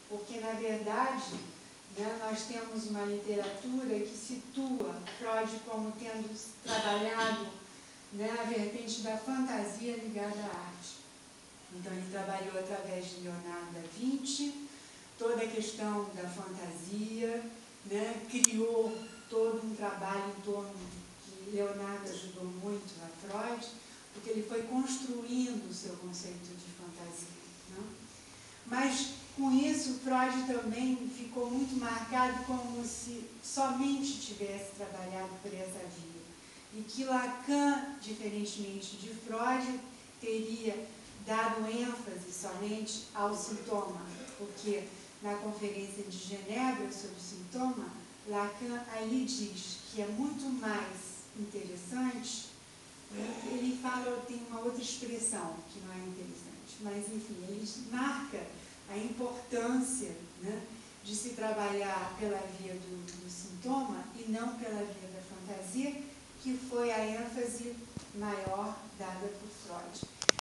porque, na verdade, né, nós temos uma literatura que situa Freud como tendo trabalhado, né, a vertente da fantasia ligada à arte. Então, ele trabalhou através de Leonardo da Vinci, toda a questão da fantasia, né, criou todo um trabalho em torno que Leonardo ajudou muito a Freud, porque ele foi construindo o seu conceito de fantasia. Né? Mas, com isso, Freud também ficou muito marcado como se somente tivesse trabalhado por essa via. E que Lacan, diferentemente de Freud, teria dado ênfase somente ao sintoma, porque na Conferência de Genebra sobre o sintoma, Lacan ali diz que é muito mais interessante, ele fala, tem uma outra expressão que não é interessante, mas enfim, ele marca a importância, né, de se trabalhar pela via do sintoma e não pela via da fantasia, que foi a ênfase maior dada por Freud.